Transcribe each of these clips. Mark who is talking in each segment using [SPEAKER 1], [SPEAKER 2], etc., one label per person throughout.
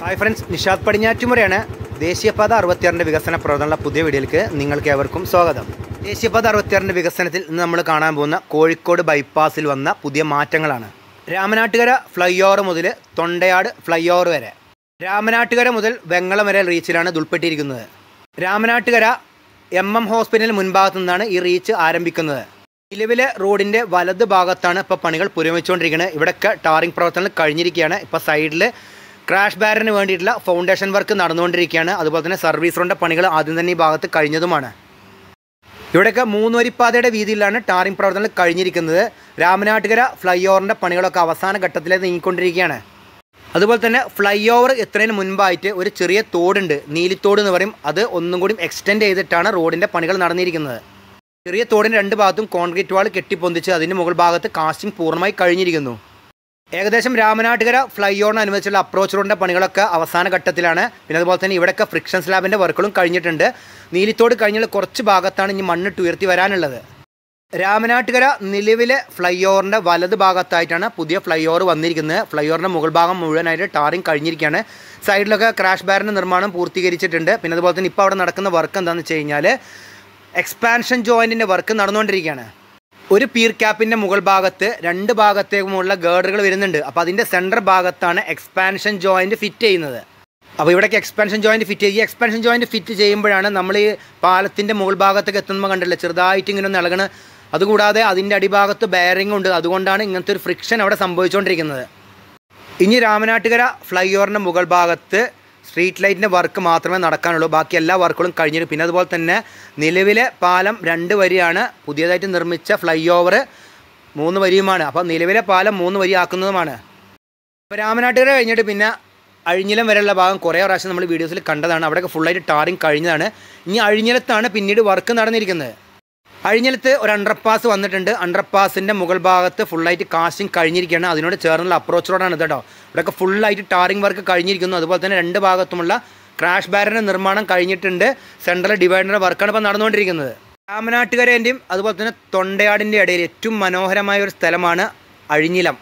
[SPEAKER 1] Hi friends, Nishad പടിഞ്ഞാറ്റുമുറയാണ്. ദേശീയപാത 66 വികസന പ്രവർത്തനമുള്ള പുതിയ വീഡിയോയിലേക്ക് നിങ്ങൾക്ക് ഏവർക്കും സ്വാഗതം. ദേശീയപാത 66 വികസനത്തിൽ ഇന്ന് നമ്മൾ കാണാൻ പോകുന്ന കോഴിക്കോട് ബൈപ്പാസിൽ വന്ന പുതിയ മാറ്റങ്ങളാണ്. രാമനാട്ടുകര ഫ്ലൈ ഓവർ മുതൽ തൊണ്ടയാട് ഫ്ലൈ ഓവർ വരെ, രാമനാട്ടുകര മുതൽ വെങ്ങളം വരെ റീച്ചിലാണ് ഇത് ഉൾപ്പെട്ടിരിക്കുന്നത്. രാമനാട്ടുകര MM ഹോസ്പിറ്റലിന് മുൻഭാഗത്തു നിന്നാണ് ഈ റീച്ച് ആരംഭിക്കുന്നത്. നിലവിലെ റോഡിൻ്റെ വലത് ഭാഗത്താണ് ഇപ്പോൾ പണികൾ പുരോഗമിച്ചുകൊണ്ടിരിക്കുന്നത്. ഇവിടെയൊക്കെ ടാറിംഗ് പ്രവർത്തനങ്ങൾ കഴിഞ്ഞിരിക്കുകയാണ്. ഇപ്പോൾ സൈഡിൽ ക്രാഷ് ബാരിന് വേണ്ടിയിട്ടുള്ള ഫൗണ്ടേഷൻ വർക്ക് നടന്നുകൊണ്ടിരിക്കുകയാണ്. അതുപോലെ തന്നെ സർവീസ് റോഡിൻ്റെ പണികൾ ആദ്യം തന്നെ ഈ ഭാഗത്ത് കഴിഞ്ഞതുമാണ്. ഇവിടെയൊക്കെ 3 വരിപ്പാതയുടെ വീതിയിലാണ് ടാറിംഗ് പ്രവർത്തനങ്ങൾ കഴിഞ്ഞിരിക്കുന്നത്. രാമനാട്ടുകര ഫ്ലൈ ഓവറിൻ്റെ പണികളൊക്കെ അവസാന ഘട്ടത്തിലേക്ക് നീങ്ങിക്കൊണ്ടിരിക്കുകയാണ്. അതുപോലെ തന്നെ ഫ്ലൈ ഓവർ എത്തുന്നതിന് മുൻപായിട്ട് ഒരു ചെറിയ തോടുണ്ട്, നീലിത്തോട് എന്ന് പറയും. അത് ഒന്നും കൂടി എക്സ്റ്റെൻഡ് ചെയ്തിട്ടാണ് റോഡിൻ്റെ പണികൾ നടന്നിരിക്കുന്നത്. ചെറിയ തോടിൻ്റെ 2 ഭാഗത്തും കോൺക്രീറ്റ് വാൾ കെട്ടിപ്പൊന്തിച്ച് അതിൻ്റെ മുകൾ ഭാഗത്ത് കാസ്റ്റിംഗ് പൂർണ്ണമായി കഴിഞ്ഞിരിക്കുന്നു. ഏകദേശം രാമനാട്ടുകര ഫ്ലൈ ഓവറിനനുബന്ധിച്ചുള്ള അപ്രോച്ച് റോഡിൻ്റെ പണികളൊക്കെ അവസാന ഘട്ടത്തിലാണ്. പിന്നെ അതുപോലെ തന്നെ ഇവിടെയൊക്കെ ഫ്രിക്ഷൻ സ്ലാബിൻ്റെ വർക്കുകളും കഴിഞ്ഞിട്ടുണ്ട്. നീലിത്തോട് കഴിഞ്ഞുള്ള കുറച്ച് ഭാഗത്താണ് ഇനി മണ്ണിട്ട് ഉയർത്തി വരാനുള്ളത്. രാമനാട്ടുകര നിലവിലെ ഫ്ലൈ ഓവറിൻ്റെ വലത് ഭാഗത്തായിട്ടാണ് പുതിയ ഫ്ലൈ ഓവർ വന്നിരിക്കുന്നത്. ഫ്ലൈ ഓവറിൻ്റെ മുകൾ ഭാഗം മുഴുവനായിട്ട് ടാറിംഗ് കഴിഞ്ഞിരിക്കുകയാണ്. സൈഡിലൊക്കെ ക്രാഷ് ബാരിൻ്റെ നിർമ്മാണം പൂർത്തീകരിച്ചിട്ടുണ്ട്. പിന്നെ അതുപോലെ തന്നെ ഇപ്പോൾ അവിടെ നടക്കുന്ന വർക്ക് എന്താണെന്ന് വെച്ച് കഴിഞ്ഞാൽ എക്സ്പാൻഷൻ ജോയിൻറ്റിൻ്റെ വർക്ക് നടന്നുകൊണ്ടിരിക്കുകയാണ്. ഒരു പീർ ക്യാപ്പിൻ്റെ മുകൾ ഭാഗത്ത് 2 ഭാഗത്തേക്കുമുള്ള ഗേർഡറുകൾ വരുന്നുണ്ട്. അപ്പോൾ അതിൻ്റെ സെൻറ്റർ ഭാഗത്താണ് എക്സ്പാൻഷൻ ജോയിൻറ്റ് ഫിറ്റ് ചെയ്യുന്നത്. അപ്പോൾ ഇവിടേക്ക് എക്സ്പാൻഷൻ ജോയിൻറ്റ് ഫിറ്റ് ചെയ്യും. ഈ എക്സ്പാൻഷൻ ജോയിൻറ്റ് ഫിറ്റ് ചെയ്യുമ്പോഴാണ് നമ്മൾ ഈ പാലത്തിൻ്റെ മുകൾ ഭാഗത്തേക്ക് എത്തുമ്പോൾ കണ്ടില്ല ചെറുതായിട്ട് ഇങ്ങനെ ഒന്ന് ഇളകണം. അതുകൂടാതെ അതിൻ്റെ അടിഭാഗത്ത് ബെയറിംഗ് ഉണ്ട്. അതുകൊണ്ടാണ് ഇങ്ങനത്തെ ഒരു ഫ്രിക്ഷൻ അവിടെ സംഭവിച്ചുകൊണ്ടിരിക്കുന്നത്. ഇനി രാമനാട്ടുകര ഫ്ലൈ ഓവറിൻ്റെ മുകൾ ഭാഗത്ത് സ്ട്രീറ്റ് ലൈറ്റിൻ്റെ വർക്ക് മാത്രമേ നടക്കാനുള്ളൂ. ബാക്കി എല്ലാ വർക്കുകളും കഴിഞ്ഞിട്ട്. പിന്നെ അതുപോലെ തന്നെ നിലവിലെ പാലം 2 വരിയാണ്. പുതിയതായിട്ട് നിർമ്മിച്ച ഫ്ലൈ ഓവർ 3 വരിയുമാണ്. അപ്പോൾ നിലവിലെ പാലം 3 വരി ആക്കുന്നതുമാണ്. ഇപ്പോൾ രാമനാട്ടുകര കഴിഞ്ഞിട്ട് പിന്നെ അഴിഞ്ഞിലം വരെയുള്ള ഭാഗം കുറേ പ്രാവശ്യം നമ്മൾ വീഡിയോസിൽ കണ്ടതാണ്. അവിടെയൊക്കെ ഫുള്ളായിട്ട് ടാറിങ് കഴിഞ്ഞതാണ്. ഇനി അഴിഞ്ഞിലത്താണ് പിന്നീട് വർക്ക് നടന്നിരിക്കുന്നത്. അഴിഞ്ഞിലത്ത് ഒരു അണ്ടർപാസ് വന്നിട്ടുണ്ട്. അണ്ടർപാസിൻ്റെ മുകൾ ഭാഗത്ത് ഫുള്ളായിട്ട് കാസ്റ്റിംഗ് കഴിഞ്ഞിരിക്കുകയാണ്. അതിനോട് ചേർന്നുള്ള അപ്രോച്ച് റോഡാണ് ഇത് കേട്ടോ. ഇവിടെയൊക്കെ ഫുള്ളായിട്ട് ടാറിംഗ് വർക്ക് കഴിഞ്ഞിരിക്കുന്നു. അതുപോലെ തന്നെ 2 ഭാഗത്തുമുള്ള ക്രാഷ് ബാരിൻ്റെ നിർമ്മാണം കഴിഞ്ഞിട്ടുണ്ട്. സെൻട്രൽ ഡിവൈഡറിൻ്റെ വർക്കാണ് ഇപ്പോൾ നടന്നുകൊണ്ടിരിക്കുന്നത്. രാമനാട്ടുകരേൻ്റെയും അതുപോലെ തന്നെ തൊണ്ടയാടിൻ്റെ ഇടയിൽ ഏറ്റവും മനോഹരമായ ഒരു സ്ഥലമാണ് അഴിഞ്ഞിലം.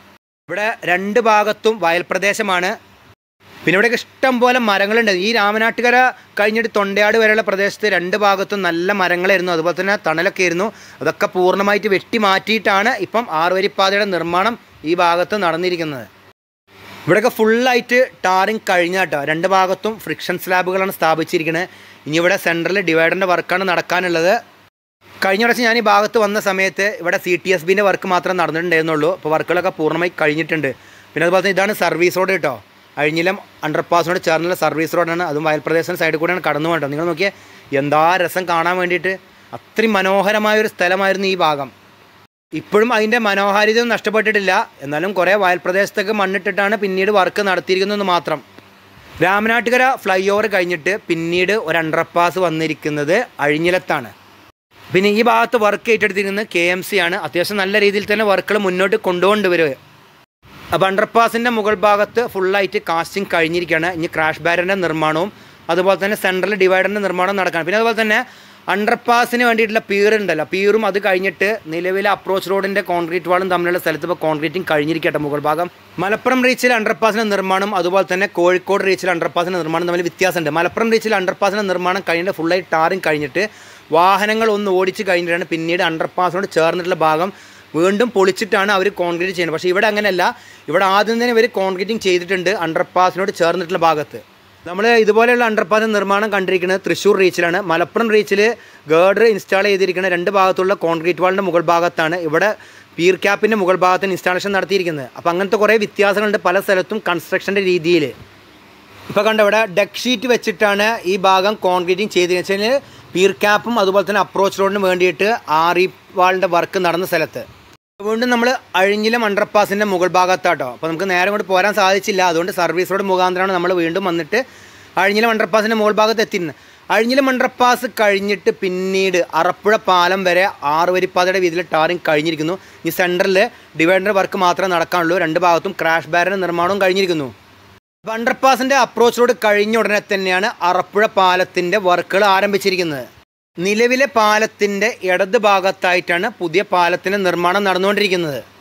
[SPEAKER 1] ഇവിടെ 2 ഭാഗത്തും വയൽ പ്രദേശമാണ്. പിന്നെ ഇവിടെയൊക്കെ ഇഷ്ടം പോലെ മരങ്ങളുണ്ട്. ഈ രാമനാട്ടുകര കഴിഞ്ഞിട്ട് തൊണ്ടയാട് വരെയുള്ള പ്രദേശത്ത് 2 ഭാഗത്തും നല്ല മരങ്ങളായിരുന്നു. അതുപോലെ തന്നെ തണലൊക്കെ ആയിരുന്നു. അതൊക്കെ പൂർണ്ണമായിട്ട് വെട്ടി മാറ്റിയിട്ടാണ് ഇപ്പം 6 വരിപ്പാതയുടെ നിർമ്മാണം ഈ ഭാഗത്ത് നടന്നിരിക്കുന്നത്. ഇവിടെയൊക്കെ ഫുള്ളായിട്ട് ടാറിങ് കഴിഞ്ഞാട്ടോ. 2 ഭാഗത്തും ഫ്രിക്ഷൻ സ്ലാബുകളാണ് സ്ഥാപിച്ചിരിക്കുന്നത്. ഇനി ഇവിടെ സെൻട്രൽ ഡിവൈഡറിൻ്റെ വർക്കാണ് നടക്കാനുള്ളത്. കഴിഞ്ഞ പ്രാവശ്യം ഞാൻ ഈ ഭാഗത്ത് വന്ന സമയത്ത് ഇവിടെ CTSBൻ്റെ വർക്ക് മാത്രമേ നടന്നിട്ടുണ്ടായിരുന്നുള്ളൂ. അപ്പോൾ വർക്കുകളൊക്കെ പൂർണ്ണമായി കഴിഞ്ഞിട്ടുണ്ട്. പിന്നെ അതുപോലെ തന്നെ ഇതാണ് സർവീസ് റോഡ് കേട്ടോ. അഴിഞ്ഞിലം അണ്ടർപാസിനോട് ചേർന്നുള്ള സർവീസ് റോഡാണ്. അതും വയൽ പ്രദേശത്തിൻ്റെ സൈഡിൽ കൂടെയാണ് കടന്നു പോകേണ്ടത്. നിങ്ങൾ നോക്കിയാൽ എന്താ രസം കാണാൻ വേണ്ടിയിട്ട്. അത്രയും മനോഹരമായൊരു സ്ഥലമായിരുന്നു ഈ ഭാഗം. ഇപ്പോഴും അതിൻ്റെ മനോഹാരിത നഷ്ടപ്പെട്ടിട്ടില്ല. എന്നാലും കുറേ വയൽ പ്രദേശത്തൊക്കെ മണ്ണിട്ടിട്ടാണ് പിന്നീട് വർക്ക് നടത്തിയിരിക്കുന്നതെന്ന് മാത്രം. രാമനാട്ടുകര ഫ്ലൈ ഓവർ കഴിഞ്ഞിട്ട് പിന്നീട് ഒരു അണ്ടർപാസ് വന്നിരിക്കുന്നത് അഴിഞ്ഞിലത്താണ്. പിന്നെ ഈ ഭാഗത്ത് വർക്ക് ഏറ്റെടുത്തിരിക്കുന്നത് KMC ആണ്. അത്യാവശ്യം നല്ല രീതിയിൽ തന്നെ വർക്കുകൾ മുന്നോട്ട് കൊണ്ടുവരുക. അപ്പോൾ അണ്ടർപാസിൻ്റെ മുകൾ ഭാഗത്ത് ഫുള്ളായിട്ട് കാസ്റ്റിംഗ് കഴിഞ്ഞിരിക്കുകയാണ്. ഇനി ക്രാഷ് ബാരിൻ്റെ നിർമ്മാണവും അതുപോലെ തന്നെ സെൻട്രൽ ഡിവൈഡറിൻ്റെ നിർമ്മാണം നടക്കുകയാണ്. പിന്നെ അതുപോലെ തന്നെ അണ്ടർപാസിന് വേണ്ടിയിട്ടുള്ള പീറുണ്ടല്ലോ, പീറും അത് കഴിഞ്ഞിട്ട് നിലവിലെ അപ്രോച്ച് റോഡിൻ്റെ കോൺക്രീറ്റ് വാളും തമ്മിലുള്ള സ്ഥലത്ത് ഇപ്പോൾ കോൺക്രീറ്റിംഗ് കഴിഞ്ഞിരിക്കട്ടെ മുകൾ ഭാഗം. മലപ്പുറം റീച്ചിൽ അണ്ടർപാസിൻ്റെ നിർമ്മാണം അതുപോലെ തന്നെ കോഴിക്കോട് റീച്ചിൽ അണ്ടർപാസിൻ്റെ നിർമ്മാണം തമ്മിൽ വ്യത്യാസമുണ്ട്. മലപ്പുറം റീച്ചിൽ അണ്ടർപാസിൻ്റെ നിർമ്മാണം കഴിഞ്ഞിട്ട് ഫുള്ളായി ടാറിങ് കഴിഞ്ഞിട്ട് വാഹനങ്ങൾ ഒന്ന് ഓടിച്ച് കഴിഞ്ഞിട്ടാണ് പിന്നീട് അണ്ടർപാസിനോട് ചേർന്നിട്ടുള്ള ഭാഗം വീണ്ടും പൊളിച്ചിട്ടാണ് അവർ കോൺക്രീറ്റ് ചെയ്യുന്നത്. പക്ഷേ ഇവിടെ അങ്ങനെയല്ല. ഇവിടെ ആദ്യം തന്നെ ഇവർ കോൺക്രീറ്റിംഗ് ചെയ്തിട്ടുണ്ട് അണ്ടർപാസിനോട് ചേർന്നിട്ടുള്ള ഭാഗത്ത്. നമ്മൾ ഇതുപോലെയുള്ള അണ്ടർപാസിൻ്റെ നിർമ്മാണം കണ്ടിരിക്കുന്നത് തൃശ്ശൂർ റീച്ചിലാണ്. മലപ്പുറം റീച്ചിൽ ഗേർഡർ ഇൻസ്റ്റാൾ ചെയ്തിരിക്കുന്ന 2 ഭാഗത്തുള്ള കോൺക്രീറ്റ് വാളിൻ്റെ മുകൾ ഭാഗത്താണ് ഇവിടെ പീർ ക്യാപ്പിൻ്റെ മുകൾ ഭാഗത്തിന് ഇൻസ്റ്റാളേഷൻ നടത്തിയിരിക്കുന്നത്. അപ്പോൾ അങ്ങനത്തെ കുറേ വ്യത്യാസങ്ങളുണ്ട് പല സ്ഥലത്തും കൺസ്ട്രക്ഷൻ്റെ രീതിയിൽ. ഇപ്പോൾ കണ്ട ഇവിടെ ഡെക്ക് ഷീറ്റ് വെച്ചിട്ടാണ് ഈ ഭാഗം കോൺക്രീറ്റിംഗ് ചെയ്തിരിക്കുന്നത്. വെച്ചാൽ പീർ ക്യാപ്പും അതുപോലെ തന്നെ അപ്രോച്ച് റോഡിന് വേണ്ടിയിട്ട് RE വാളിൻ്റെ വർക്ക് നടന്ന സ്ഥലത്ത്. വീണ്ടും നമ്മൾ അഴിഞ്ഞിലം അണ്ടർപാസിൻ്റെ മുകൾ ഭാഗത്താട്ടോ. അപ്പോൾ നമുക്ക് നേരെ കൊണ്ട് പോരാൻ സാധിച്ചില്ല. അതുകൊണ്ട് സർവീസ് റോഡ് മുഖാന്തരമാണ് നമ്മൾ വീണ്ടും വന്നിട്ട് അഴിഞ്ഞിലം അണ്ടർപാസിൻ്റെ മുകൾ ഭാഗത്ത് എത്തിയിരുന്നത്. അഴിഞ്ഞിലം അണ്ടർപാസ് കഴിഞ്ഞിട്ട് പിന്നീട് അറപ്പുഴ പാലം വരെ 6 വരിപ്പാതയുടെ വീതിയിൽ ടാറിങ് കഴിഞ്ഞിരിക്കുന്നു. ഈ സെൻറ്ററിൽ ഡിവൈഡർ വർക്ക് മാത്രമേ നടക്കാനുള്ളൂ. 2 ഭാഗത്തും ക്രാഷ് ബാരിൻ്റെ നിർമ്മാണവും കഴിഞ്ഞിരിക്കുന്നു. അപ്പോൾ അണ്ടർപാസിൻ്റെ അപ്രോച്ച് റോഡ് കഴിഞ്ഞ ഉടനെ തന്നെയാണ് അറപ്പുഴ പാലത്തിൻ്റെ വർക്കുകൾ ആരംഭിച്ചിരിക്കുന്നത്. നിലവിലെ പാലത്തിൻ്റെ ഇടത് ഭാഗത്തായിട്ടാണ് പുതിയ പാലത്തിൻ്റെ നിർമ്മാണം നടന്നുകൊണ്ടിരിക്കുന്നത്.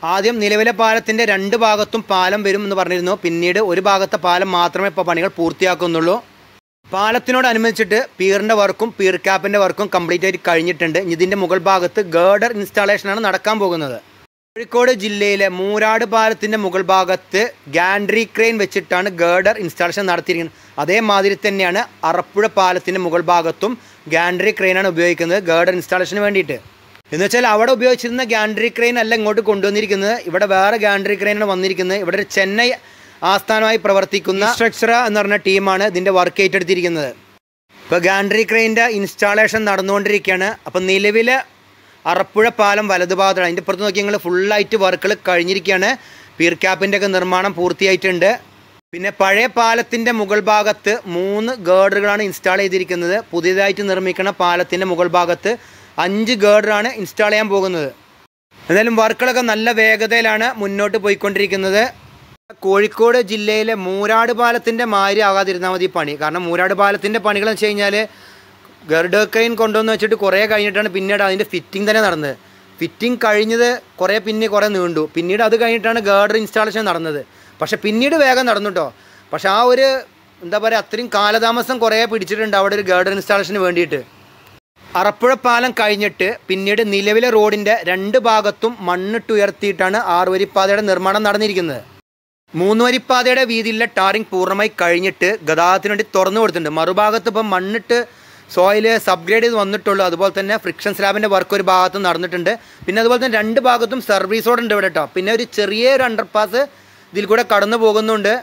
[SPEAKER 1] ആദ്യം നിലവിലെ പാലത്തിൻ്റെ 2 ഭാഗത്തും പാലം വരും എന്ന് പറഞ്ഞിരുന്നു. പിന്നീട് ഒരു ഭാഗത്തെ പാലം മാത്രമേ ഇപ്പോൾ പണികൾ പൂർത്തിയാക്കുന്നുള്ളൂ. പാലത്തിനോടനുബന്ധിച്ചിട്ട് പീറിൻ്റെ വർക്കും പീർ ക്യാപ്പിൻ്റെ വർക്കും കംപ്ലീറ്റ് ആയിട്ട് കഴിഞ്ഞിട്ടുണ്ട്. ഇതിൻ്റെ മുകൾ ഭാഗത്ത് ഗേർഡർ ഇൻസ്റ്റാളേഷനാണ് നടക്കാൻ പോകുന്നത്. കോഴിക്കോട് ജില്ലയിലെ മൂരാട് പാലത്തിൻ്റെ മുകൾ ഭാഗത്ത് ഗാൻഡ്രി ക്രെയിൻ വെച്ചിട്ടാണ് ഗേർഡർ ഇൻസ്റ്റാളേഷൻ നടത്തിയിരിക്കുന്നത്. അതേമാതിരി തന്നെയാണ് അറപ്പുഴ പാലത്തിൻ്റെ മുകൾ ഭാഗത്തും ഗാൻഡ്രി ക്രെയിനാണ് ഉപയോഗിക്കുന്നത് ഗേർഡർ ഇൻസ്റ്റാളേഷന് വേണ്ടിയിട്ട്. എന്ന് വെച്ചാൽ അവിടെ ഉപയോഗിച്ചിരുന്ന ഗാൻഡ്രി ക്രെയിൻ അല്ല ഇങ്ങോട്ട് കൊണ്ടുവന്നിരിക്കുന്നത്. ഇവിടെ വേറെ ഗാൻഡ്രി ക്രെയിനാണ് വന്നിരിക്കുന്നത്. ഇവിടെ ഒരു ചെന്നൈ ആസ്ഥാനമായി പ്രവർത്തിക്കുന്ന സ്ട്രക്ചർ എന്ന് പറഞ്ഞ ടീമാണ് ഇതിൻ്റെ വർക്ക് ഏറ്റെടുത്തിരിക്കുന്നത്. ഇപ്പോൾ ഗാൻഡ്രി ക്രെയിൻ്റെ ഇൻസ്റ്റാളേഷൻ നടന്നുകൊണ്ടിരിക്കുകയാണ്. അപ്പോൾ നിലവിലെ അറപ്പുഴ പാലം വലതുഭാഗത്താണ്. അതിൻ്റെ പുറത്ത് നോക്കി നിങ്ങൾ ഫുള്ളായിട്ട് വർക്കുകൾ കഴിഞ്ഞിരിക്കുകയാണ്. പീർ ക്യാപ്പിൻ്റെ ഒക്കെ നിർമ്മാണം പൂർത്തിയായിട്ടുണ്ട്. പിന്നെ പഴയ പാലത്തിൻ്റെ മുകൾ ഭാഗത്ത് 3 ഗേർഡറുകളാണ് ഇൻസ്റ്റാൾ ചെയ്തിരിക്കുന്നത്. പുതിയതായിട്ട് നിർമ്മിക്കുന്ന പാലത്തിൻ്റെ മുകൾ ഭാഗത്ത് 5 ഗേർഡറാണ് ഇൻസ്റ്റാൾ ചെയ്യാൻ പോകുന്നത്. എന്തായാലും വർക്കുകളൊക്കെ നല്ല വേഗതയിലാണ് മുന്നോട്ട് പോയിക്കൊണ്ടിരിക്കുന്നത്. കോഴിക്കോട് ജില്ലയിലെ മൂരാട് പാലത്തിൻ്റെ മാതിരി ആകാതിരുന്നാൽ മതി പണി. കാരണം മൂരാട് പാലത്തിൻ്റെ പണികളെന്ന് വെച്ച് കഴിഞ്ഞാൽ ഗർഡർ ക്രെയിൻ കൊണ്ടുവന്ന് വെച്ചിട്ട് കുറേ കഴിഞ്ഞിട്ടാണ് പിന്നീട് അതിൻ്റെ ഫിറ്റിംഗ് തന്നെ നടന്നത്. ഫിറ്റിംഗ് കഴിഞ്ഞത് കുറേ നീണ്ടു. പിന്നീട് അത് കഴിഞ്ഞിട്ടാണ് ഗേർഡർ ഇൻസ്റ്റാളേഷൻ നടന്നത്. പക്ഷേ പിന്നീട് വേഗം നടന്നു കേട്ടോ. പക്ഷേ ആ ഒരു എന്താ പറയുക അത്രയും കാലതാമസം കുറേ പിടിച്ചിട്ടുണ്ട് അവിടെ ഒരു ഗേർഡർ ഇൻസ്റ്റാളേഷന് വേണ്ടിയിട്ട്. അറപ്പുഴ പാലം കഴിഞ്ഞിട്ട് പിന്നീട് നിലവിലെ റോഡിൻ്റെ 2 ഭാഗത്തും മണ്ണിട്ടുയർത്തിയിട്ടാണ് 6 വരിപ്പാതയുടെ നിർമ്മാണം നടന്നിരിക്കുന്നത്. 3 വരിപ്പാതയുടെ വീതിയിലെ ടാറിങ് പൂർണ്ണമായി കഴിഞ്ഞിട്ട് ഗതാഗതത്തിന് വേണ്ടി തുറന്നു കൊടുത്തിട്ടുണ്ട്. മറുഭാഗത്ത് ഇപ്പം മണ്ണിട്ട് സോയിൽ അപ്ഗ്രേഡ് ചെയ്ത് വന്നിട്ടുള്ളൂ. അതുപോലെ തന്നെ ഫ്രിക്ഷൻ സ്ലാബിൻ്റെ വർക്ക് ഒരു ഭാഗത്ത് നടന്നിട്ടുണ്ട്. പിന്നെ അതുപോലെ തന്നെ 2 ഭാഗത്തും സർവീസ് റോഡ് ഉണ്ട് ഇവിടെ കേട്ടോ. പിന്നെ ഒരു ചെറിയൊരു അണ്ടർപാസ് ഇതിൽ കൂടെ കടന്നു പോകുന്നുണ്ട്.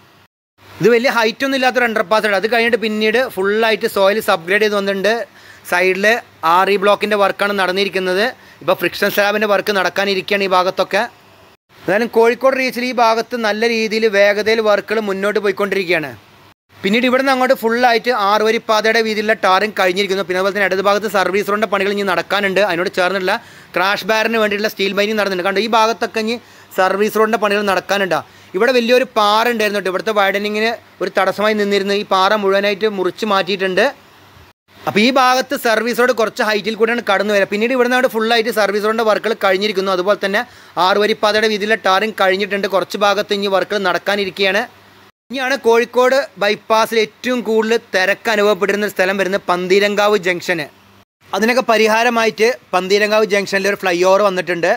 [SPEAKER 1] ഇത് വലിയ ഹൈറ്റൊന്നും ഇല്ലാത്തൊരു അണ്ടർപാസ് ഉണ്ട്. അത് കഴിഞ്ഞിട്ട് പിന്നീട് ഫുള്ളായിട്ട് സോയിൽ അപ്ഗ്രേഡ് ചെയ്ത് വന്നിട്ടുണ്ട്. സൈഡിൽ RE ബ്ലോക്കിൻ്റെ വർക്കാണ് നടന്നിരിക്കുന്നത്. ഇപ്പോൾ ഫ്രിക്ഷൻ സ്ലാബിൻ്റെ വർക്ക് നടക്കാനിരിക്കുകയാണ് ഈ ഭാഗത്തൊക്കെ. എന്തായാലും കോഴിക്കോട് റീച്ചിൽ ഈ ഭാഗത്ത് നല്ല രീതിയിൽ വേഗതയിൽ വർക്കുകൾ മുന്നോട്ട് പോയിക്കൊണ്ടിരിക്കുകയാണ്. പിന്നീട് ഇവിടുന്ന് അങ്ങോട്ട് ഫുള്ളായിട്ട് 6 വരിപ്പാതയുടെ വീതിയിലുള്ള ടാറിങ് കഴിഞ്ഞിരിക്കുന്നു. പിന്നെ അതുപോലെ തന്നെ ഇടത് ഭാഗത്ത് സർവീസ് റോഡിൻ്റെ പണികൾ ഇനി നടക്കാനുണ്ട്. അതിനോട് ചേർന്നുള്ള ക്രാഷ് ബാരിന് വേണ്ടിയിട്ടുള്ള സ്റ്റീൽ ബൈനിങ് നടന്നിട്ടുണ്ട്. കണ്ടോ ഈ ഭാഗത്തൊക്കെ ഇനി സർവീസ് റോഡിൻ്റെ പണികൾ നടക്കാനുണ്ട്. ഇവിടെ വലിയൊരു പാറ ഉണ്ടായിരുന്നു കേട്ടോ. ഇവിടുത്തെ വൈഡനിങ്ങിന് ഒരു തടസ്സമായി നിന്നിരുന്നു. ഈ പാറ മുഴുവനായിട്ട് മുറിച്ച് മാറ്റിയിട്ടുണ്ട്. അപ്പോൾ ഈ ഭാഗത്ത് സർവീസ് റോഡ് കുറച്ച് ഹൈറ്റിൽ കൂടെയാണ് കടന്നു വരിക. പിന്നീട് ഇവിടുന്ന് അവിടെ ഫുള്ളായിട്ട് സർവീസ് റോഡിൻ്റെ വർക്കുകൾ കഴിഞ്ഞിരിക്കുന്നു. അതുപോലെ തന്നെ 6 വരിപ്പാതയുടെ വീതിയിലെ ടാറിങ് കഴിഞ്ഞിട്ടുണ്ട്. കുറച്ച് ഭാഗത്ത് ഇനി വർക്കുകൾ നടക്കാനിരിക്കുകയാണ്. ഇനിയാണ് കോഴിക്കോട് ബൈപ്പാസിൽ ഏറ്റവും കൂടുതൽ തിരക്ക് അനുഭവപ്പെട്ടിരുന്ന സ്ഥലം വരുന്നത് പന്തീരങ്കാവ് ജംഗ്ഷന്. അതിനൊക്കെ പരിഹാരമായിട്ട് പന്തീരങ്കാവ് ജംഗ്ഷനിൽ ഒരു ഫ്ലൈ ഓവർ വന്നിട്ടുണ്ട്.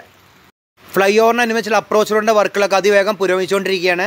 [SPEAKER 1] ഫ്ലൈ ഓവറിനനുസരിച്ചുള്ള അപ്രോച്ച് റോഡിൻ്റെ വർക്കുകളൊക്കെ അതിവേഗം പുരോഗമിച്ചുകൊണ്ടിരിക്കുകയാണ്.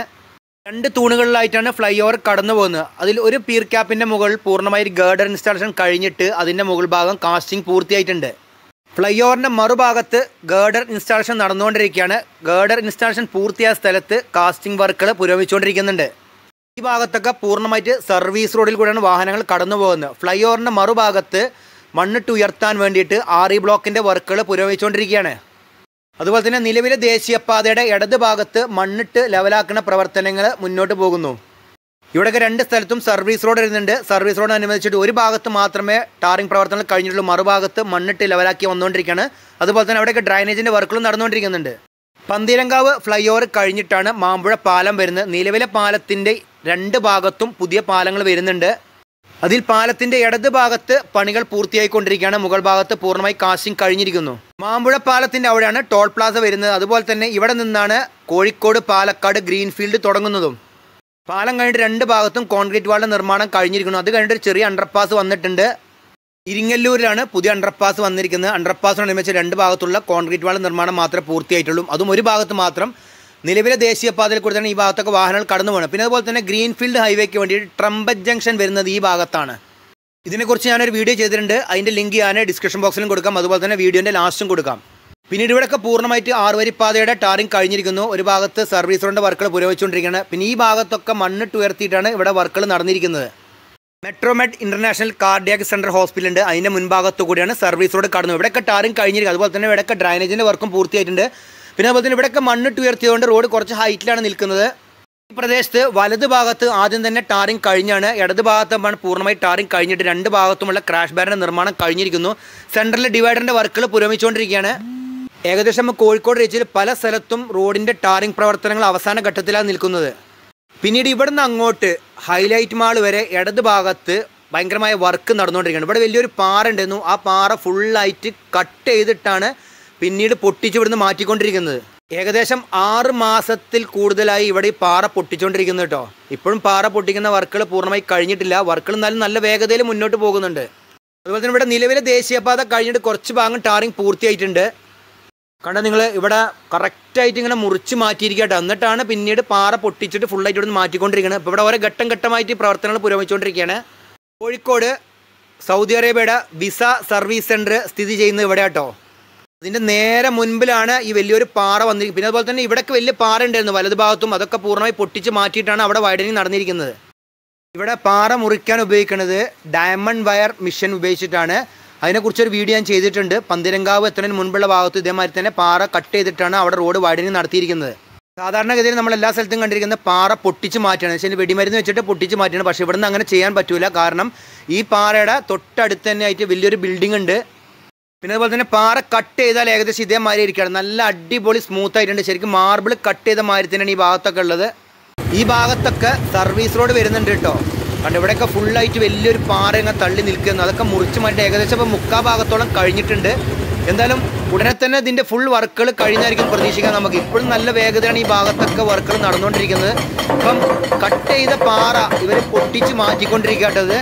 [SPEAKER 1] 2 തൂണുകളിലായിട്ടാണ് ഫ്ലൈ ഓവർ കടന്നു പോകുന്നത്. അതിൽ ഒരു പീർ ക്യാപ്പിൻ്റെ മുകളിൽ പൂർണ്ണമായി ഗേർഡർ ഇൻസ്റ്റാളേഷൻ കഴിഞ്ഞിട്ട് അതിൻ്റെ മുകൾ ഭാഗം കാസ്റ്റിംഗ് പൂർത്തിയായിട്ടുണ്ട്. ഫ്ലൈ ഓവറിൻ്റെ മറുഭാഗത്ത് ഗേർഡർ ഇൻസ്റ്റാളേഷൻ നടന്നുകൊണ്ടിരിക്കുകയാണ്. ഗേർഡർ ഇൻസ്റ്റാളേഷൻ പൂർത്തിയായ സ്ഥലത്ത് കാസ്റ്റിംഗ് വർക്കുകൾ പുരോഗമിച്ചുകൊണ്ടിരിക്കുന്നുണ്ട്. ഈ ഭാഗത്തൊക്കെ പൂർണ്ണമായിട്ട് സർവീസ് റോഡിൽ കൂടെയാണ് വാഹനങ്ങൾ കടന്നു പോകുന്നത്. ഫ്ലൈ ഓവറിൻ്റെ മറുഭാഗത്ത് മണ്ണിട്ട് ഉയർത്താൻ വേണ്ടിയിട്ട് RE ബ്ലോക്കിൻ്റെ വർക്കുകൾ പുരോഗമിച്ചുകൊണ്ടിരിക്കുകയാണ്. അതുപോലെ തന്നെ നിലവിലെ ദേശീയപാതയുടെ ഇടത് ഭാഗത്ത് മണ്ണിട്ട് ലെവലാക്കുന്ന പ്രവർത്തനങ്ങൾ മുന്നോട്ട് പോകുന്നു. ഇവിടെയൊക്കെ 2 സ്ഥലത്തും സർവീസ് റോഡ് വരുന്നുണ്ട്. സർവീസ് റോഡ് അനുവദിച്ചിട്ട് ഒരു ഭാഗത്ത് മാത്രമേ ടാറിംഗ് പ്രവർത്തനങ്ങൾ കഴിഞ്ഞിട്ടുള്ളൂ. മറുഭാഗത്ത് മണ്ണിട്ട് ലെവലാക്കി വന്നുകൊണ്ടിരിക്കുകയാണ്. അതുപോലെ തന്നെ അവിടെയൊക്കെ ഡ്രൈനേജിൻ്റെ വർക്കുകളും നടന്നുകൊണ്ടിരിക്കുന്നുണ്ട്. പന്തീരങ്കാവ് ഫ്ലൈ ഓവർ കഴിഞ്ഞിട്ടാണ് മാമ്പുഴ പാലം വരുന്നത്. നിലവിലെ പാലത്തിൻ്റെ 2 ഭാഗത്തും പുതിയ പാലങ്ങൾ വരുന്നുണ്ട്. അതിൽ പാലത്തിൻ്റെ ഇടത് ഭാഗത്ത് പണികൾ പൂർത്തിയായിക്കൊണ്ടിരിക്കുകയാണ്. മുകൾ ഭാഗത്ത് പൂർണ്ണമായി കാസ്റ്റിംഗ് കഴിഞ്ഞിരിക്കുന്നു. മാമ്പുഴ പാലത്തിൻ്റെ അവിടെയാണ് ടോൾ പ്ലാസ വരുന്നത്. അതുപോലെ തന്നെ ഇവിടെ നിന്നാണ് കോഴിക്കോട് പാലക്കാട് ഗ്രീൻഫീൽഡ് തുടങ്ങുന്നതും. പാലം കഴിഞ്ഞിട്ട് 2 ഭാഗത്തും കോൺക്രീറ്റ് വാളിൻ്റെ നിർമ്മാണം കഴിഞ്ഞിരിക്കുന്നു. അത് കഴിഞ്ഞിട്ട് ഒരു ചെറിയ അണ്ടർപാസ് വന്നിട്ടുണ്ട്. ഇരിങ്ങല്ലൂരിലാണ് പുതിയ അണ്ടർപാസ് വന്നിരിക്കുന്നത്. അണ്ടർപാസിനനുസരിച്ച് 2 ഭാഗത്തുള്ള കോൺക്രീറ്റ് വാൾ നിർമ്മാണം മാത്രമേ പൂർത്തിയായിട്ടുള്ളൂ. അതും ഒരു ഭാഗത്ത് മാത്രം. നിലവിലെ ദേശീയപാതയിൽ കൂടി തന്നെ ഈ ഭാഗത്തൊക്കെ വാഹനങ്ങൾ കടന്നു പോകണം. പിന്നെ അതുപോലെ തന്നെ ഗ്രീൻഫീൽഡ് ഹൈവേക്ക് വേണ്ടി ട്രംപറ്റ് ജംഗ്ഷൻ വരുന്നത് ഈ ഭാഗത്താണ്. ഇതിനെക്കുറിച്ച് ഞാനൊരു വീഡിയോ ചെയ്തിട്ടുണ്ട്. അതിൻ്റെ ലിങ്ക് ഞാൻ ഡിസ്ക്രിപ്ഷൻ ബോക്സിലും കൊടുക്കാം. അതുപോലെ തന്നെ വീഡിയോൻ്റെ ലാസ്റ്റും കൊടുക്കാം. പിന്നീട് ഇവിടെയൊക്കെ പൂർണ്ണമായിട്ട് 6 വരിപ്പാതയുടെ ടാറിംഗ് കഴിഞ്ഞിരിക്കുന്നു. ഒരു ഭാഗത്ത് സർവീസ് റോഡിൻ്റെ വർക്കുകൾ പുരോഗമിച്ചുകൊണ്ടിരിക്കുകയാണ്. പിന്നെ ഈ ഭാഗത്തൊക്കെ മണ്ണിട്ട് ഉയർത്തിയിട്ടാണ് ഇവിടെ വർക്കുകൾ നടന്നിരിക്കുന്നത്. Metromed international cardiac centre hospital ഉണ്ട്. അതിൻ്റെ മുൻഭാഗത്തു കൂടിയാണ് സർവീസ് റോഡ് കടന്നു. ഇവിടെയൊക്കെ ടാറിംഗ് കഴിഞ്ഞിരിക്കുക. അതുപോലെ തന്നെ ഇവിടെയൊക്കെ ഡ്രൈനേജിൻ്റെ വർക്കും പൂർത്തിയായിട്ടുണ്ട്. പിന്നെ അതുപോലെ തന്നെ ഇവിടെയൊക്കെ മണ്ണിട്ട് ഉയർത്തിയതുകൊണ്ട് റോഡ് കുറച്ച് ഹൈറ്റിലാണ് നിൽക്കുന്നത്. ഈ പ്രദേശത്ത് വലത് ഭാഗത്ത് ആദ്യം തന്നെ ടാറിംഗ് കഴിഞ്ഞാണ്. ഇടത് ഭാഗത്താണ് പൂർണ്ണമായി ടാറിംഗ് കഴിഞ്ഞിട്ട് 2 ഭാഗത്തുമുള്ള ക്രാഷ് ബാരിൻ്റെ നിർമ്മാണം കഴിഞ്ഞിരിക്കുന്നു. സെൻട്രൽ ഡിവൈഡറിൻ്റെ വർക്കുകൾ പുരോഗമിച്ചുകൊണ്ടിരിക്കുകയാണ്. ഏകദേശം കോഴിക്കോട് റീച്ചിൽ പല സ്ഥലത്തും റോഡിൻ്റെ ടാറിംഗ് പ്രവർത്തനങ്ങൾ അവസാന ഘട്ടത്തിലാണ് നിൽക്കുന്നത്. പിന്നീട് ഇവിടുന്ന് അങ്ങോട്ട് ഹൈലൈറ്റ് മാൾ വരെ ഇടത് ഭാഗത്ത് ഭയങ്കരമായ വർക്ക് നടന്നുകൊണ്ടിരിക്കുകയാണ്. ഇവിടെ വലിയൊരു പാറ ഉണ്ടായിരുന്നു. ആ പാറ ഫുള്ളായിട്ട് കട്ട് ചെയ്തിട്ടാണ് പിന്നീട് പൊട്ടിച്ച് ഇവിടുന്ന് മാറ്റിക്കൊണ്ടിരിക്കുന്നത്. ഏകദേശം 6 മാസത്തിൽ കൂടുതലായി ഇവിടെ ഈ പാറ പൊട്ടിച്ചുകൊണ്ടിരിക്കുന്നു കേട്ടോ. ഇപ്പോഴും പാറ പൊട്ടിക്കുന്ന വർക്കുകൾ പൂർണ്ണമായി കഴിഞ്ഞിട്ടില്ല. വർക്കുകൾ എന്നാലും നല്ല വേഗതയിൽ മുന്നോട്ട് പോകുന്നുണ്ട്. അതുപോലെ തന്നെ ഇവിടെ നിലവിലെ ദേശീയപാത കഴിഞ്ഞിട്ട് കുറച്ച് ഭാഗം ടാറിങ് പൂർത്തിയായിട്ടുണ്ട്. കണ്ട നിങ്ങൾ ഇവിടെ കറക്റ്റായിട്ട് ഇങ്ങനെ മുറിച്ച് മാറ്റിയിരിക്കട്ടെ. എന്നിട്ടാണ് പിന്നീട് പാറ പൊട്ടിച്ചിട്ട് ഫുള്ളായിട്ട് ഇവിടെ നിന്ന് മാറ്റിക്കൊണ്ടിരിക്കുന്നത്. ഇപ്പോൾ ഇവിടെ ഓരോ ഘട്ടം ഘട്ടമായിട്ട് പ്രവർത്തനങ്ങൾ പുരോഗമിച്ചുകൊണ്ടിരിക്കുകയാണ്. കോഴിക്കോട് സൗദി അറേബ്യയുടെ വിസ സർവീസ് സെൻറ്റർ സ്ഥിതി ചെയ്യുന്നത് ഇവിടെ കേട്ടോ. അതിൻ്റെ നേരെ മുൻപിലാണ് ഈ വലിയൊരു പാറ വന്നിരിക്കുന്നത്. പിന്നെ അതുപോലെ തന്നെ ഇവിടെയൊക്കെ വലിയ പാറ ഉണ്ടായിരുന്നു വലതു ഭാഗത്തും. അതൊക്കെ പൂർണ്ണമായി പൊട്ടിച്ച് മാറ്റിയിട്ടാണ് അവിടെ വൈഡനിങ് നടന്നിരിക്കുന്നത്. ഇവിടെ പാറ മുറിക്കാൻ ഉപയോഗിക്കുന്നത് ഡയമണ്ട് വയർ മിഷൻ ഉപയോഗിച്ചിട്ടാണ്. അതിനെക്കുറിച്ചൊരു വീഡിയോ ഞാൻ ചെയ്തിട്ടുണ്ട്. പന്തിരങ്കാവ് എത്തുന്നതിന് മുൻപുള്ള ഭാഗത്ത് ഇതേമാതിരി തന്നെ പാറ കട്ട് ചെയ്തിട്ടാണ് അവിടെ റോഡ് വൈഡനിങ് നടത്തിയിരിക്കുന്നത്. സാധാരണഗതിയിൽ നമ്മൾ എല്ലാ സ്ഥലത്തും കണ്ടിരിക്കുന്ന പാറ പൊട്ടിച്ച് മാറ്റുകയാണ്. പക്ഷേ വെടിമരുന്ന് വെച്ചിട്ട് പൊട്ടിച്ച് മാറ്റുകയാണ്. പക്ഷേ ഇവിടുന്ന് അങ്ങനെ ചെയ്യാൻ പറ്റില്ല. കാരണം ഈ പാറയുടെ തൊട്ടടുത്ത് തന്നെ ആയിട്ട് വലിയൊരു ബിൽഡിംഗ് ഉണ്ട്. പിന്നെ അതുപോലെ തന്നെ പാറ കട്ട് ചെയ്താൽ ഏകദേശം ഇതേമാതിരി ഇരിക്കുകയാണ്. നല്ല അടിപൊളി സ്മൂത്ത് ആയിട്ടുണ്ട്. ശരിക്കും മാർബിൾ കട്ട് ചെയ്ത മാതിരി തന്നെയാണ് ഈ ഭാഗത്തൊക്കെ ഉള്ളത്. ഈ ഭാഗത്തൊക്കെ സർവീസ് റോഡ് വരുന്നുണ്ട് കേട്ടോ. കണ്ട് ഇവിടെയൊക്കെ ഫുള്ളായിട്ട് വലിയൊരു പാറ ഇങ്ങനെ തള്ളി നിൽക്കുന്നു. അതൊക്കെ മുറിച്ച് മാറ്റി ഏകദേശം ഇപ്പോൾ 3/4 ഭാഗത്തോളം കഴിഞ്ഞിട്ടുണ്ട്. എന്തായാലും ഉടനെ തന്നെ ഇതിൻ്റെ ഫുൾ വർക്കുകൾ കഴിഞ്ഞായിരിക്കും പ്രതീക്ഷിക്കാം നമുക്ക്. ഇപ്പോഴും നല്ല വേഗതയാണ് ഈ ഭാഗത്തൊക്കെ വർക്കുകൾ നടന്നുകൊണ്ടിരിക്കുന്നത്. ഇപ്പം കട്ട് ചെയ്ത പാറ ഇവർ പൊട്ടിച്ച് മാറ്റിക്കൊണ്ടിരിക്കട്ടത്.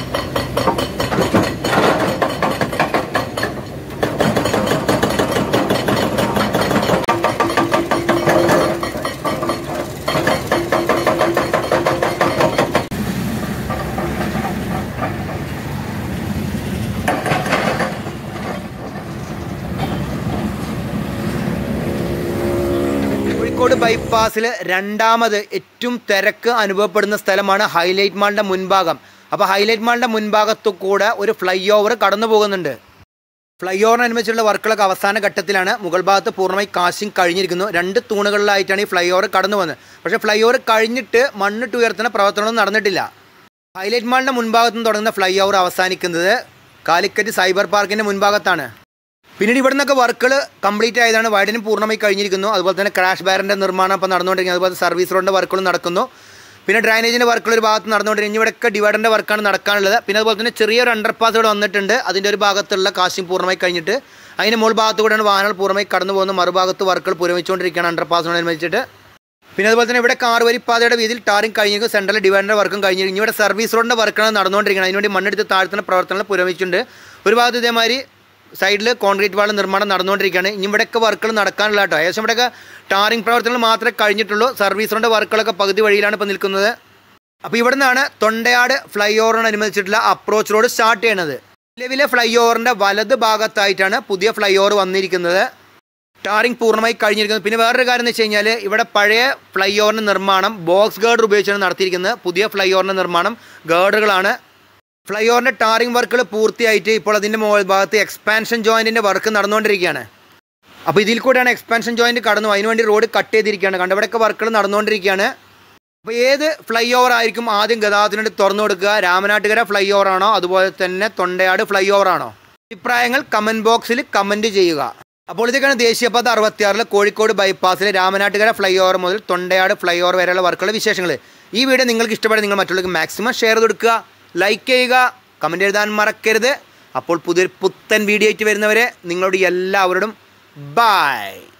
[SPEAKER 1] കോഴിക്കോട് ബൈപ്പാസിൽ രണ്ടാമത് ഏറ്റവും തിരക്ക് അനുഭവപ്പെടുന്ന സ്ഥലമാണ് ഹൈലൈറ്റ് മാളിൻ്റെ മുൻഭാഗം. അപ്പോൾ ഹൈലൈറ്റ് മാളിൻ്റെ മുൻഭാഗത്തു കൂടെ ഒരു ഫ്ലൈ ഓവർ കടന്നു പോകുന്നുണ്ട്. ഫ്ലൈ ഓവറിനനുസരിച്ചുള്ള വർക്കുകളൊക്കെ അവസാന ഘട്ടത്തിലാണ്. മുകൾ ഭാഗത്ത് പൂർണ്ണമായി കാശിങ് കഴിഞ്ഞിരിക്കുന്നു. 2 തൂണുകളിലായിട്ടാണ് ഈ ഫ്ലൈ ഓവർ കടന്നു പോകുന്നത്. പക്ഷേ ഫ്ലൈ ഓവർ കഴിഞ്ഞിട്ട് മണ്ണിട്ട് ഉയർത്തുന്ന പ്രവർത്തനമൊന്നും നടന്നിട്ടില്ല. ഹൈലൈറ്റ് മാളിൻ്റെ മുൻഭാഗത്ത് നിന്ന് തുടങ്ങുന്ന ഫ്ലൈ ഓവർ അവസാനിക്കുന്നത് കാലിക്കറ്റ് സൈബർ പാർക്കിൻ്റെ മുൻഭാഗത്താണ്. പിന്നീട് ഇവിടെ നിന്നൊക്കെ വർക്കുകൾ കംപ്ലീറ്റ് ആയതാണ്. വൈഡനിങ് പൂർണ്ണമായി കഴിഞ്ഞിരിക്കുന്നു. അതുപോലെ തന്നെ ക്രാഷ് ബാരിൻ്റെ നിർമ്മാണം ഇപ്പോൾ നടന്നുകൊണ്ടിരിക്കുന്നത്. അതുപോലെ സർവീസ് റോഡിൻ്റെ വർക്കുകൾ നടക്കുന്നു. പിന്നെ ഡ്രൈനേജിൻ്റെ വർക്കുകൾ ഒരു ഭാഗത്ത് നടന്നുകൊണ്ടിരിക്കുന്നു. ഇവിടെയൊക്കെ ഡിവൈഡറിൻ്റെ വർക്കാണ് നടക്കാനുള്ളത്. പിന്നെ അതുപോലെ തന്നെ ചെറിയൊരു അണ്ടർപാസ് ഇവിടെ വന്നിട്ടുണ്ട്. അതിൻ്റെ ഒരു ഭാഗത്തുള്ള കാശിങ് പൂർണ്ണമായി കഴിഞ്ഞിട്ട് അതിൻ്റെ മുകൾ ഭാഗത്തു കൂടെയാണ് വാഹനങ്ങൾ പൂർണ്ണമായി കടന്നു പോകുന്നത്. മറുഭാഗത്ത് വർക്കുകൾ പുരോഗമിച്ചുകൊണ്ടിരിക്കുകയാണ് അണ്ടർപാസിനോടനുബന്ധിച്ചിട്ട്. പിന്നെ അതുപോലെ തന്നെ ഇവിടെ കാർവരിപ്പാതയുടെ വീതിയിൽ ടാറിങ് കഴിഞ്ഞിരിക്കും. സെൻട്രൽ ഡിവൈഡറിൻ്റെ വർക്കും കഴിഞ്ഞിരിക്കും. ഇവിടെ സർവീസ് റോഡിൻ്റെ വർക്കാണ് നടന്നുകൊണ്ടിരിക്കുന്നത്. അതിനുവേണ്ടി മണ്ണെടുത്ത് താഴ്ത്തുന്ന പ്രവർത്തനങ്ങൾ പുരോഗമിച്ചിട്ടുണ്ട്. ഒരു ഭാഗത്ത് ഇതേമാതിരി സൈഡിൽ കോൺക്രീറ്റ് വാൾ നിർമ്മാണം നടന്നുകൊണ്ടിരിക്കുകയാണ്. ഇനി ഇവിടെയൊക്കെ വർക്കുകൾ നടക്കാനുള്ള കേട്ടോ. ഏകദേശം ഇവിടെയൊക്കെ ടാറിങ് പ്രവർത്തനങ്ങൾ മാത്രമേ കഴിഞ്ഞിട്ടുള്ളൂ. സർവീസ് റോഡിൻ്റെ വർക്കുകളൊക്കെ പകുതി വഴിയിലാണ് ഇപ്പോൾ നിൽക്കുന്നത്. അപ്പോൾ ഇവിടെ നിന്നാണ് തൊണ്ടയാട് ഫ്ലൈ ഓവറിനനുബന്ധിച്ചിട്ടുള്ള അപ്രോച്ച് റോഡ് സ്റ്റാർട്ട് ചെയ്യണത്. നിലവിലെ ഫ്ലൈ ഓവറിൻ്റെ വലത് ഭാഗത്തായിട്ടാണ് പുതിയ ഫ്ലൈ ഓവർ വന്നിരിക്കുന്നത്. ടാറിങ് പൂർണ്ണമായി കഴിഞ്ഞിരിക്കുന്നത്. പിന്നെ വേറൊരു കാര്യം എന്ന് വെച്ച് കഴിഞ്ഞാൽ ഇവിടെ പഴയ ഫ്ലൈ ഓവറിൻ്റെ നിർമ്മാണം ബോക്സ് ഗേർഡർ ഉപയോഗിച്ചാണ് നടത്തിയിരിക്കുന്നത്. പുതിയ ഫ്ലൈ ഓവറിൻ്റെ നിർമ്മാണം ഗേർഡറുകളാണ്. ഫ്ലൈ ഓവറിൻ്റെ ടാറിങ് വർക്കുകൾ പൂർത്തിയായിട്ട് ഇപ്പോൾ അതിൻ്റെ മുകൾ ഭാഗത്ത് എക്സ്പാൻഷൻ ജോയിൻറ്റിൻ്റെ വർക്ക് നടന്നുകൊണ്ടിരിക്കുകയാണ്. അപ്പോൾ ഇതിൽ കൂടെയാണ് എക്സ്പാൻഷൻ ജോയിൻറ്റ് കടന്നു. അതിനുവേണ്ടി റോഡ് കട്ട് ചെയ്തിരിക്കുകയാണ്. കണ്ടവിടെയൊക്കെ വർക്കുകൾ നടന്നുകൊണ്ടിരിക്കുകയാണ്. അപ്പോൾ ഏത് ഫ്ലൈ ഓവർ ആയിരിക്കും ആദ്യം ഗതാഗതത്തിന് തുറന്നു കൊടുക്കുക? രാമനാട്ടുകര ഫ്ലൈ ഓവർ ആണോ അതുപോലെ തന്നെ തൊണ്ടയാട് ഫ്ലൈ ഓവർ ആണോ? അഭിപ്രായങ്ങൾ കമൻറ്റ് ബോക്സിൽ കമൻറ്റ് ചെയ്യുക. അപ്പോൾ ഇതൊക്കെയാണ് ദേശീയപാത 66 കോഴിക്കോട് ബൈപ്പാസിൽ രാമനാട്ടുകര ഫ്ലൈ ഓവർ മുതൽ തൊണ്ടയാട് ഫ്ലൈ ഓവർ വരെയുള്ള വർക്കുകളുടെ വിശേഷങ്ങൾ. ഈ വീഡിയോ നിങ്ങൾക്ക് ഇഷ്ടപ്പെടുക നിങ്ങൾ മറ്റുള്ളവർക്ക് മാക്സിമം ഷെയർ ചെയ്ത് കൊടുക്കുക, ലൈക്ക് ചെയ്യുക, കമൻറ്റ് എഴുതാൻ മറക്കരുത്. അപ്പോൾ പുതിയൊരു പുത്തൻ വീഡിയോ ആയിട്ട് വരുന്നവരെ നിങ്ങളോട് എല്ലാവരോടും ബൈ.